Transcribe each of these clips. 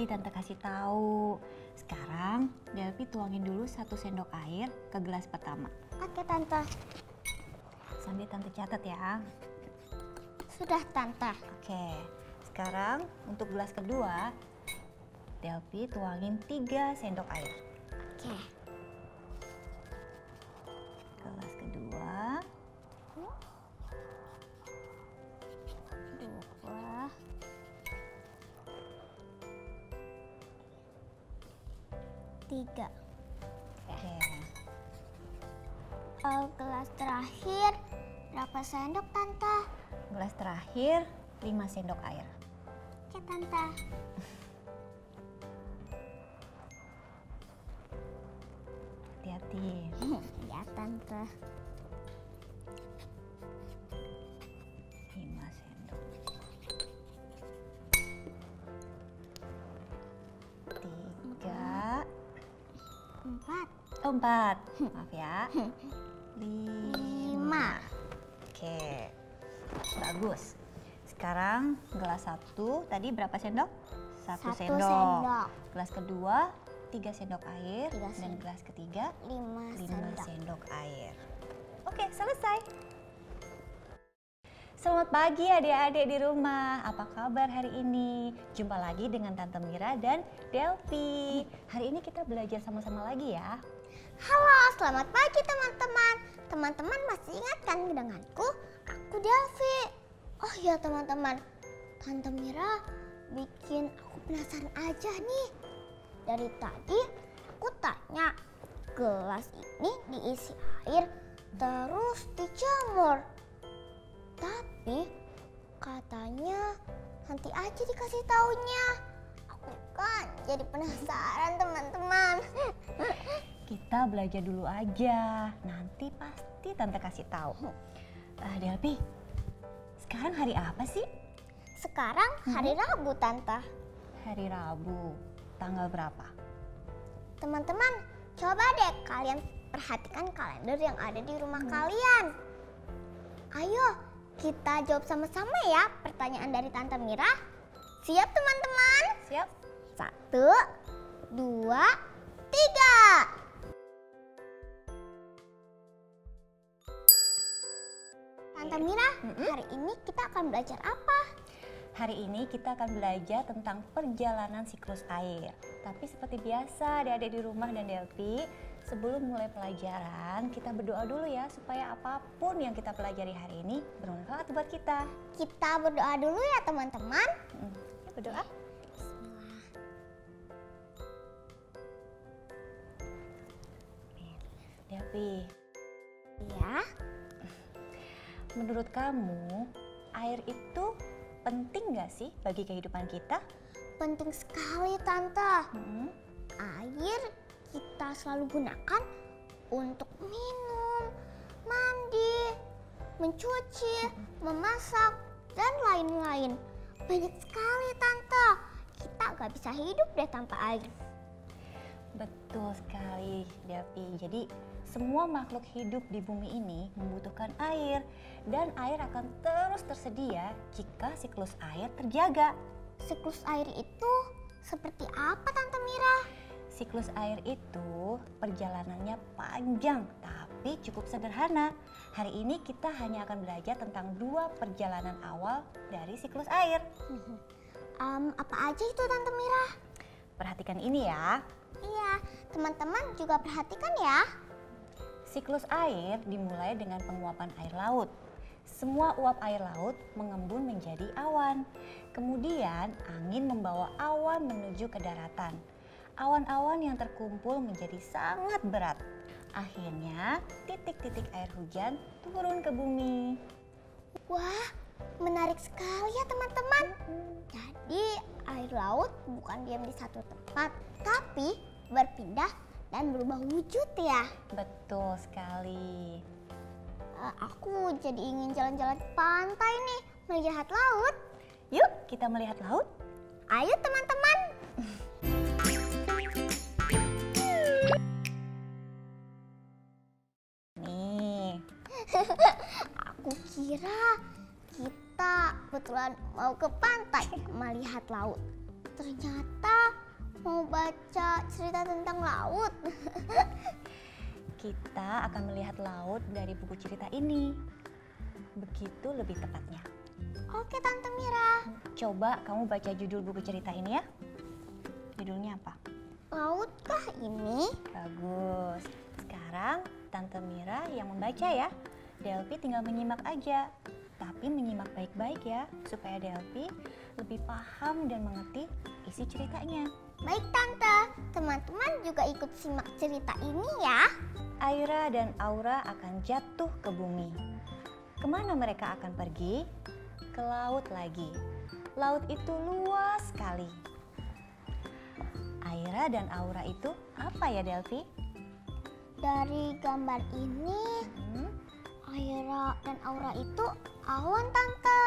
Tante kasih tahu. Sekarang Delphi tuangin dulu 1 sendok air ke gelas pertama. Oke Tante. Sambil Tante catat ya. Sudah Tante. Oke, sekarang untuk gelas kedua, Delphi tuangin 3 sendok air. Oke. Gelas kedua. 2, 3. Oke. Gelas terakhir berapa sendok Tante? Gelas terakhir 5 sendok air. Oke Tante. Hati-hati. Ya Tante. 5 sendok. 3. 4. Oh, 4. Maaf ya. 5. Oke. Bagus. Sekarang gelas 1 tadi berapa sendok? 1 sendok. Gelas kedua 3 sendok air. 3 Dan sendok. gelas ketiga 5 5 sendok. sendok air. Oke, selesai. Selamat pagi adik-adik di rumah. Apa kabar hari ini? Jumpa lagi dengan Tante Mira dan Delphi. Hari ini kita belajar sama-sama lagi ya. Halo, selamat pagi teman-teman. Teman-teman masih ingat kan denganku? Aku Delphi. Oh ya teman-teman, Tante Mira bikin aku penasaran aja nih. Dari tadi aku tanya, gelas ini diisi air terus dijemur. Tapi katanya nanti aja dikasih taunya. Aku kan jadi penasaran teman-teman. Kita belajar dulu aja. Nanti pasti Tante kasih tahu. Delphi, sekarang hari apa sih? Sekarang hari Rabu Tante. Hari Rabu. Tanggal berapa? Teman-teman, coba deh kalian perhatikan kalender yang ada di rumah kalian. Ayo, kita jawab sama-sama ya pertanyaan dari Tante Mira. Siap teman-teman? Siap? 1, 2, 3. Tante Mira, hari ini kita akan belajar apa? Hari ini kita akan belajar tentang perjalanan siklus air. Tapi seperti biasa adik-adik di rumah dan Delphi, sebelum mulai pelajaran kita berdoa dulu ya supaya apapun yang kita pelajari hari ini bermanfaat buat kita. Kita berdoa dulu ya teman-teman. Ya, berdoa. Delphi, Ya, menurut kamu air itu penting gak sih bagi kehidupan kita? penting sekali Tante. Hmm. Air kita selalu gunakan untuk minum, mandi, mencuci, memasak, dan lain-lain. Banyak sekali Tante. Kita gak bisa hidup deh tanpa air. Betul sekali, Delphi. Jadi semua makhluk hidup di bumi ini membutuhkan air dan air akan terus tersedia jika siklus air terjaga. Siklus air itu seperti apa Tante Mira? Siklus air itu perjalanannya panjang tapi cukup sederhana. Hari ini kita hanya akan belajar tentang 2 perjalanan awal dari siklus air. Apa aja itu Tante Mira? Perhatikan ini ya. Iya, teman-teman juga perhatikan ya. Siklus air dimulai dengan penguapan air laut. Semua uap air laut mengembun menjadi awan. Kemudian angin membawa awan menuju ke daratan. Awan-awan yang terkumpul menjadi sangat berat. Akhirnya titik-titik air hujan turun ke bumi. Wah, menarik sekali ya teman-teman. Jadi air laut bukan diam di satu tempat, tapi berpindah dan berubah wujud ya. Betul sekali. Aku jadi ingin jalan-jalan ke pantai nih, melihat laut. Yuk kita melihat laut. Ayo teman-teman. Nih. Aku kira kita kebetulan mau ke pantai melihat laut. Ternyata mau baca cerita tentang laut. Kita akan melihat laut dari buku cerita ini. Begitu lebih tepatnya. Oke Tante Mira. Coba kamu baca judul buku cerita ini ya. Judulnya apa? Lautkah ini? Bagus. Sekarang Tante Mira yang membaca ya. Delphi tinggal menyimak aja. Tapi menyimak baik-baik ya, supaya Delphi lebih paham dan mengerti isi ceritanya. Baik Tante, teman-teman juga ikut simak cerita ini ya. Aira dan Aura akan jatuh ke bumi. Kemana mereka akan pergi? Ke laut lagi. Laut itu luas sekali. Aira dan Aura itu apa ya Delphi? Dari gambar ini, Aira dan Aura itu awan Tante.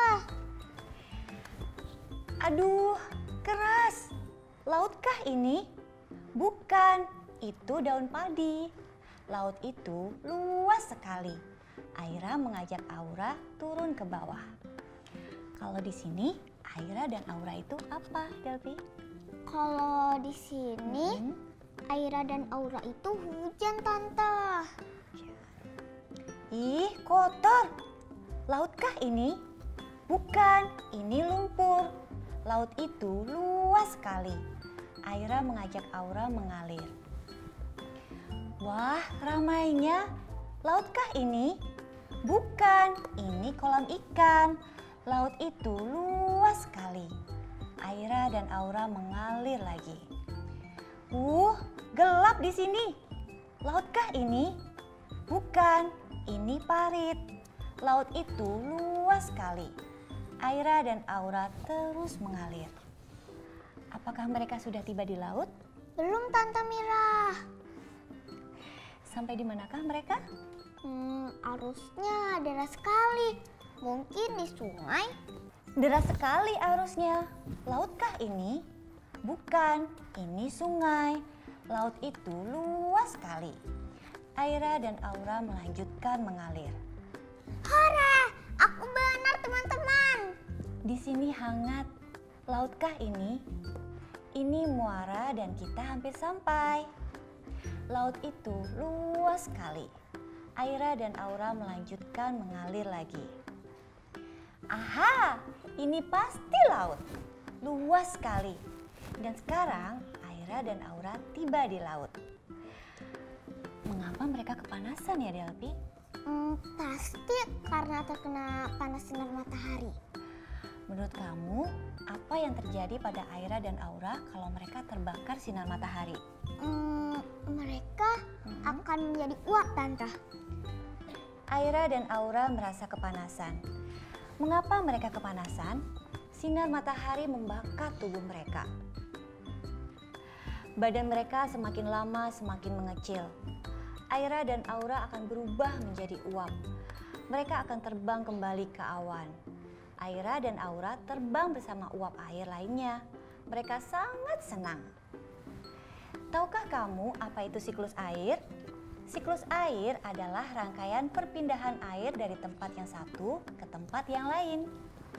Aduh, keras. Lautkah ini? Bukan, itu daun padi. Laut itu luas sekali. Aira mengajak Aura turun ke bawah. Kalau di sini, Aira dan Aura itu apa, Delphi? Kalau di sini, Aira dan Aura itu hujan Tante. Ih, kotor. Lautkah ini? Bukan, ini lumpur. Laut itu luas sekali. Aira mengajak Aura mengalir. Wah, ramainya. Lautkah ini? Bukan, ini kolam ikan. Laut itu luas sekali. Aira dan Aura mengalir lagi. Gelap di sini. Lautkah ini? Bukan, ini parit. Laut itu luas sekali. Aira dan Aura terus mengalir. Apakah mereka sudah tiba di laut? Belum Tante Mira. Sampai di manakah mereka? Arusnya deras sekali. Mungkin di sungai. Deras sekali arusnya. Lautkah ini? Bukan, ini sungai. Laut itu luas sekali. Aira dan Aura melanjutkan mengalir. Hore, aku benar teman-teman. Di sini hangat. Lautkah ini? Ini muara dan kita hampir sampai. Laut itu luas sekali. Aira dan Aura melanjutkan mengalir lagi. Aha, ini pasti laut. Luas sekali. Dan sekarang Aira dan Aura tiba di laut. Mengapa mereka kepanasan ya Delphi? Pasti karena terkena panas sinar matahari. Menurut kamu, apa yang terjadi pada Aira dan Aura kalau mereka terbakar sinar matahari? Mereka akan menjadi uap Tante. Aira dan Aura merasa kepanasan. Mengapa mereka kepanasan? Sinar matahari membakar tubuh mereka. Badan mereka semakin lama semakin mengecil. Aira dan Aura akan berubah menjadi uap. Mereka akan terbang kembali ke awan. Aira dan Aura terbang bersama uap air lainnya. Mereka sangat senang. Tahukah kamu apa itu siklus air? Siklus air adalah rangkaian perpindahan air dari tempat yang satu ke tempat yang lain.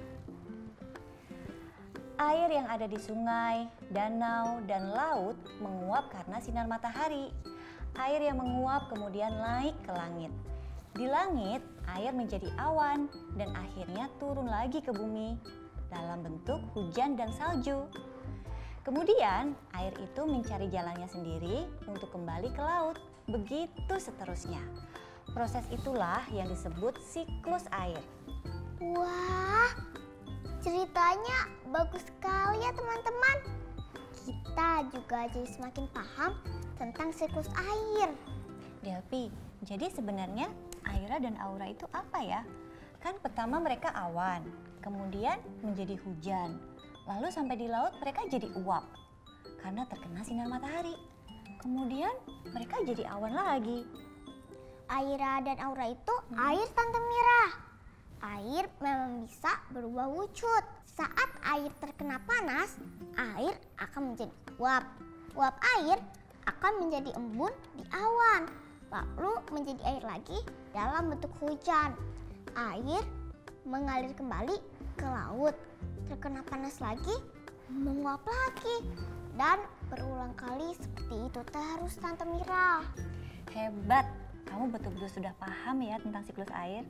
Air yang ada di sungai, danau, dan laut menguap karena sinar matahari. Air yang menguap kemudian naik ke langit. Di langit, air menjadi awan dan akhirnya turun lagi ke bumi dalam bentuk hujan dan salju. Kemudian, air itu mencari jalannya sendiri untuk kembali ke laut. Begitu seterusnya. Proses itulah yang disebut siklus air. Wah, ceritanya bagus sekali ya teman-teman. Kita juga jadi semakin paham tentang siklus air. Delphi, jadi sebenarnya Aira dan Aura itu apa ya? Kan pertama mereka awan, kemudian menjadi hujan, lalu sampai di laut mereka jadi uap karena terkena sinar matahari. Kemudian mereka jadi awan lagi. Aira dan Aura itu air Tante Mira. Air memang bisa berubah wujud. Saat air terkena panas, air akan menjadi uap. Uap air akan menjadi embun di awan, lalu menjadi air lagi dalam bentuk hujan. Air mengalir kembali ke laut, terkena panas lagi, menguap lagi. Dan berulang kali seperti itu terus Tante Mira. Hebat, kamu betul-betul sudah paham ya tentang siklus air.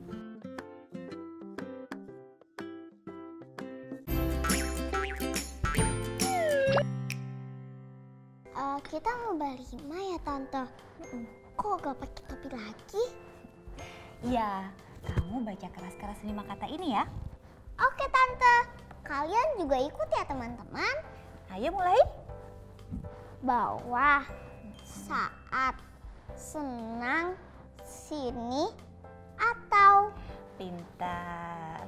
Kita mau berlima ya Tante. Kok gak pakai topi lagi? Iya, kamu baca keras-keras 5 kata ini ya. Oke Tante, kalian juga ikut ya teman-teman. Ayo mulai. Bawah, saat, senang, sini, atau. Pintar.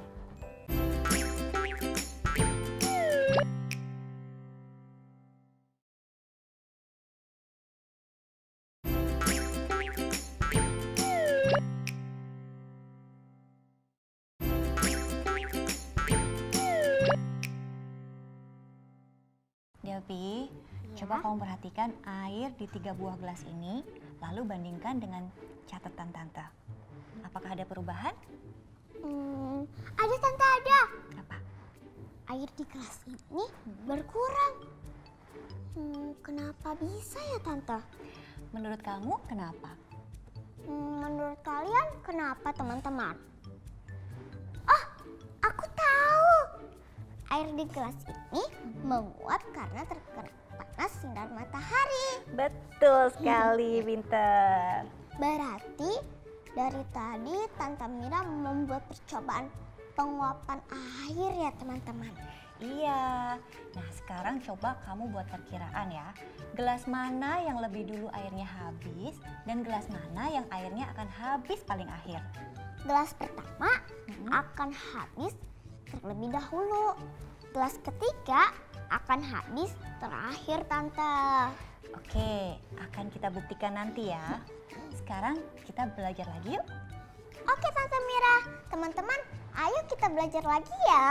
Delphi, coba kamu perhatikan air di 3 buah gelas ini, lalu bandingkan dengan catatan Tante. Apakah ada perubahan? Ada Tante, ada. Apa? Air di gelas ini berkurang. Kenapa bisa ya Tante? Menurut kamu kenapa? Menurut kalian kenapa teman-teman? Oh, aku tahu. Air di gelas ini menguap karena terkena panas sinar matahari. Betul sekali, pintar. Berarti dari tadi Tante Mira membuat percobaan penguapan air ya teman-teman. Iya. Nah, sekarang coba kamu buat perkiraan ya. Gelas mana yang lebih dulu airnya habis dan gelas mana yang airnya akan habis paling akhir? Gelas pertama akan habis terlebih dahulu. Gelas ketiga akan habis terakhir Tante. Oke, akan kita buktikan nanti ya. Sekarang kita belajar lagi yuk. Oke Tante Mira, teman-teman ayo kita belajar lagi ya.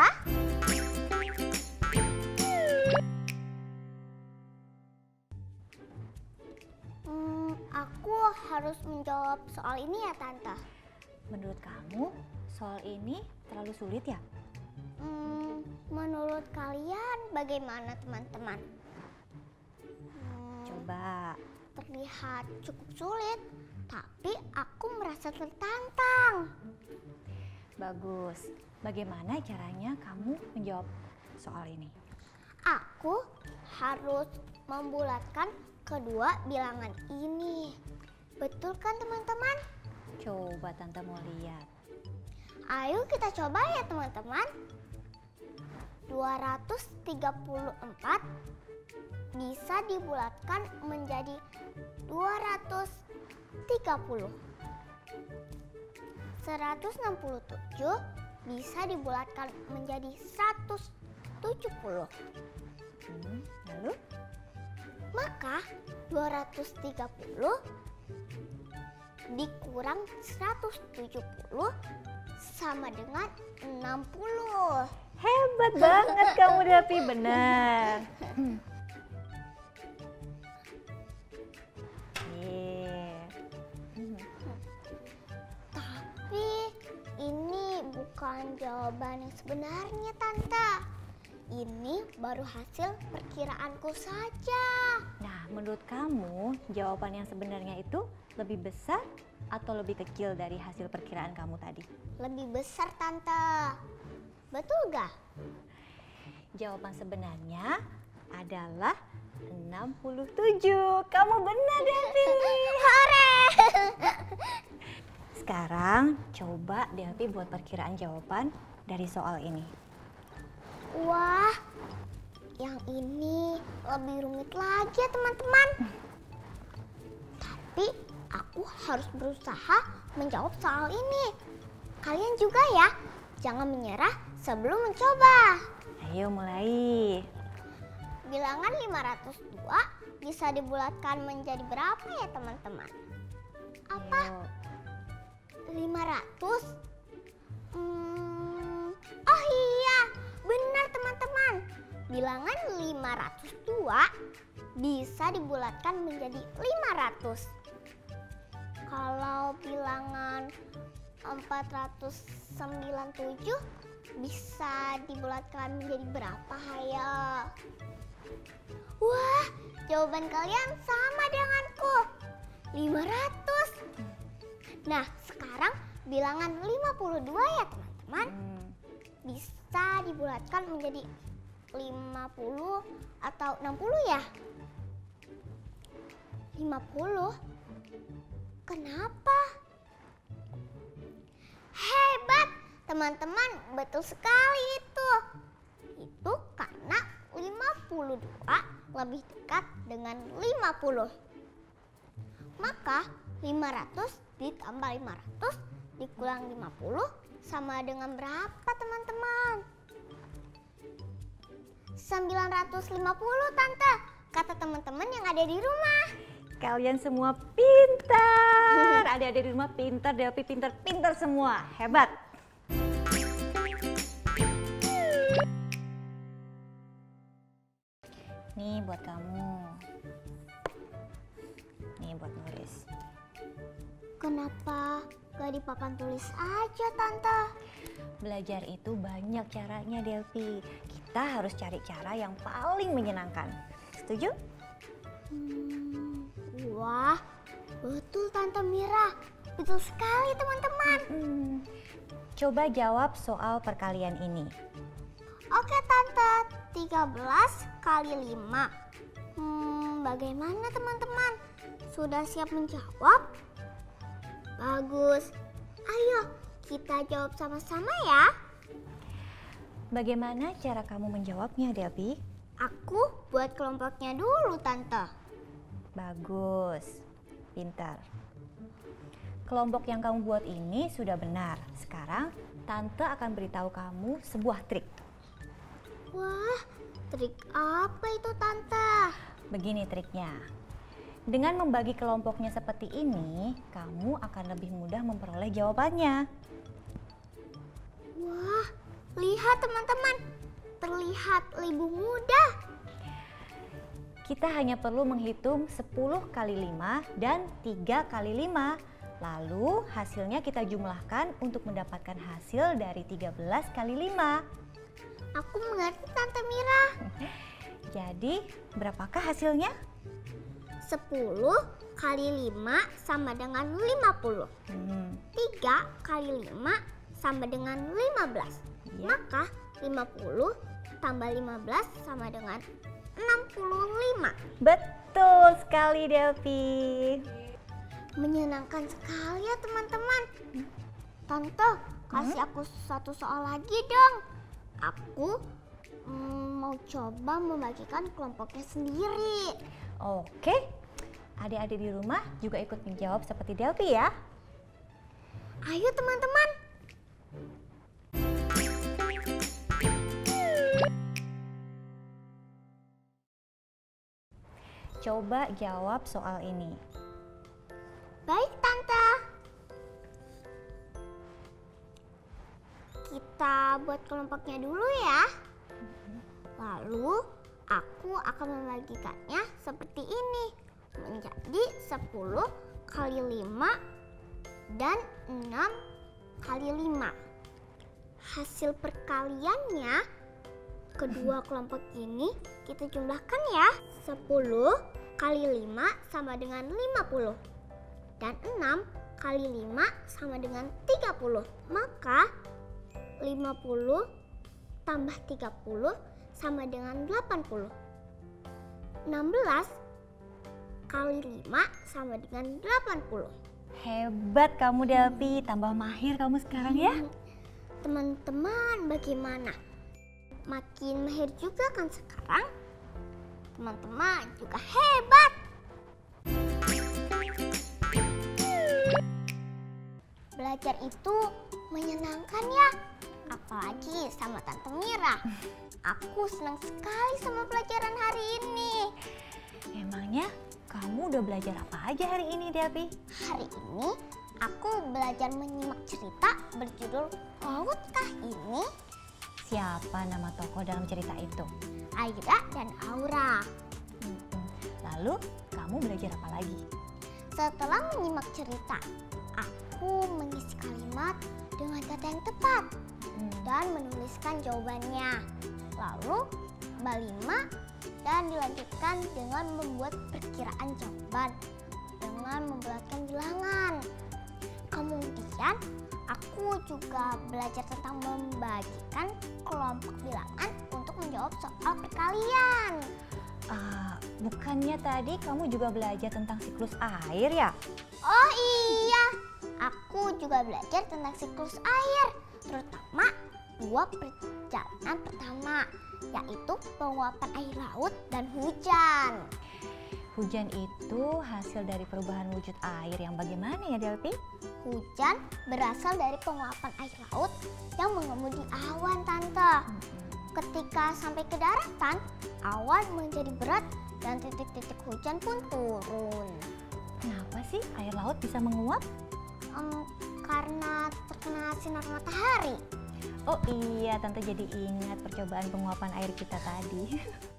Aku harus menjawab soal ini ya Tante. Menurut kamu soal ini terlalu sulit ya? Menurut kalian bagaimana teman-teman? Coba. Terlihat cukup sulit, tapi aku merasa tertantang. Bagus. Bagaimana caranya kamu menjawab soal ini? Aku harus membulatkan kedua bilangan ini. Betul kan teman-teman? Coba Tante mau lihat. Ayo kita coba ya teman-teman. 234 bisa dibulatkan menjadi 230. 167 bisa dibulatkan menjadi 170. Lalu? Maka 230 dikurang 170 sama dengan 60. Hebat banget kamu Delphi, benar. Tapi ini bukan jawaban yang sebenarnya Tante. Ini baru hasil perkiraanku saja. Nah, menurut kamu jawaban yang sebenarnya itu lebih besar atau lebih kecil dari hasil perkiraan kamu tadi? Lebih besar Tante. Betul gak? Jawaban sebenarnya adalah 67. Kamu benar, Delphi. Hore! Sekarang coba Delphi buat perkiraan jawaban dari soal ini. Wah, yang ini lebih rumit lagi ya teman-teman. Tapi aku harus berusaha menjawab soal ini. Kalian juga ya, jangan menyerah sebelum mencoba. Ayo mulai. Bilangan 502 bisa dibulatkan menjadi berapa ya teman-teman? Apa? 500? Oh iya, benar teman-teman. Bilangan 502 bisa dibulatkan menjadi 500. Kalau bilangan 497 bisa dibulatkan menjadi berapa, hayo? Wah, jawaban kalian sama denganku. 500. Nah, sekarang bilangan 52 ya teman-teman. Bisa dibulatkan menjadi 50 atau 60 ya? 50? Kenapa? Hebat, teman-teman, betul sekali itu. Itu karena 52 lebih dekat dengan 50. Maka 500 ditambah 500 dikurang 50 sama dengan berapa, teman-teman? 950, Tante, kata teman-teman yang ada di rumah. Kalian semua pintar. Adik-adik di rumah pintar, Delphi pintar semua. Hebat. Nih buat kamu. Nih buat nulis. Kenapa gak di papan tulis aja, Tante? Belajar itu banyak caranya, Delphi. Kita harus cari cara yang paling menyenangkan. Setuju? Wah, betul Tante Mira. Betul sekali, teman-teman. Coba jawab soal perkalian ini. Oke, Tante. 13 kali 5. Bagaimana, teman-teman? Sudah siap menjawab? Bagus. Ayo, kita jawab sama-sama ya. Bagaimana cara kamu menjawabnya, Delphi? Aku buat kelompoknya dulu, Tante. Bagus, pintar. Kelompok yang kamu buat ini sudah benar. Sekarang Tante akan beritahu kamu sebuah trik. Wah, trik apa itu, Tante? Begini triknya. Dengan membagi kelompoknya seperti ini, kamu akan lebih mudah memperoleh jawabannya. Wah, lihat teman-teman. Terlihat lebih mudah. Kita hanya perlu menghitung 10 kali 5 dan 3 kali 5. Lalu hasilnya kita jumlahkan untuk mendapatkan hasil dari 13 kali 5. Aku mengerti, Tante Mira. Jadi berapakah hasilnya? 10 kali 5 sama dengan 50. 3 kali 5 sama dengan 15. Ya. Maka 50 tambah 15 sama dengan 65. Betul sekali, Delphi. Menyenangkan sekali ya, teman-teman. Tante, kasih aku satu soal lagi dong. Aku mau coba membagikan kelompoknya sendiri. Oke, adik-adik di rumah juga ikut menjawab seperti Delphi ya. Ayo teman-teman. Coba jawab soal ini. Baik, Tante. Kita buat kelompoknya dulu ya. Lalu aku akan membagikannya seperti ini. Menjadi 10 kali 5 dan 6 kali 5. Hasil perkaliannya kedua kelompok ini kita jumlahkan ya. 10 kali 5 sama dengan 50. Dan 6 kali 5 sama dengan 30. Maka 50 tambah 30 sama dengan 80. 16 kali 5 sama dengan 80. Hebat kamu, Delphi. Tambah mahir kamu sekarang ya. Teman-teman, bagaimana? Makin mahir juga kan sekarang? Teman-teman juga hebat. Belajar itu menyenangkan ya. Apalagi sama Tante Mira. Aku senang sekali sama pelajaran hari ini. Emangnya kamu udah belajar apa aja hari ini, Delphi? Hari ini aku belajar menyimak cerita berjudul Lautkah Ini? Siapa nama tokoh dalam cerita itu? Aira dan Aura. Lalu kamu belajar apa lagi? Setelah menyimak cerita, aku mengisi kalimat dengan kata yang tepat dan menuliskan jawabannya. Lalu balima dan dilanjutkan dengan membuat perkiraan jawaban dengan membulatkan bilangan. Kemudian aku juga belajar tentang membagikan kelompok bilangan untuk menjawab soal perkalian. Bukannya tadi kamu juga belajar tentang siklus air ya? Oh iya, aku juga belajar tentang siklus air, terutama dua perjalanan pertama, yaitu penguapan air laut dan hujan. Hujan itu hasil dari perubahan wujud air yang bagaimana ya Delphi? Hujan berasal dari penguapan air laut yang mengemudi awan, Tante. Ketika sampai ke daratan, awan menjadi berat dan titik-titik hujan pun turun. Kenapa sih air laut bisa menguap? Karena terkena sinar matahari. Oh iya, Tante jadi ingat percobaan penguapan air kita tadi.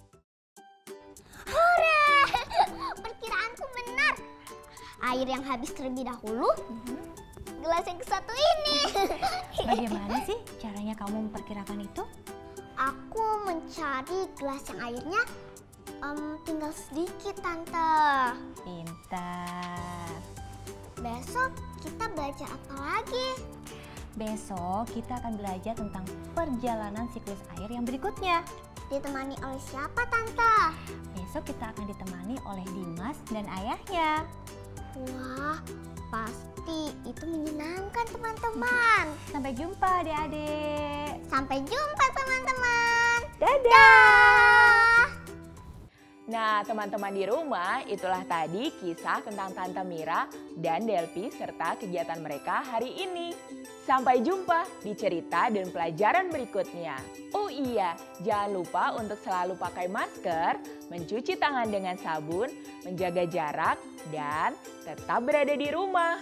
Hore! Perkiraanku benar. Air yang habis terlebih dahulu, gelas yang satu ini. Bagaimana sih caranya kamu memperkirakan itu? Aku mencari gelas yang airnya tinggal sedikit, Tante. Pintar. Besok kita belajar apa lagi? Besok kita akan belajar tentang perjalanan siklus air yang berikutnya. Ditemani oleh siapa, Tante? Besok kita akan ditemani oleh Dimas dan ayahnya. Wah, pasti itu menyenangkan, teman-teman. Sampai jumpa adik-adik. Sampai jumpa, teman-teman. Dadah! Nah, teman-teman di rumah, itulah tadi kisah tentang Tante Mira dan Delphi serta kegiatan mereka hari ini. Sampai jumpa di cerita dan pelajaran berikutnya. Oh iya, jangan lupa untuk selalu pakai masker, mencuci tangan dengan sabun, menjaga jarak, dan tetap berada di rumah.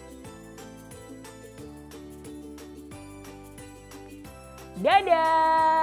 Dadah!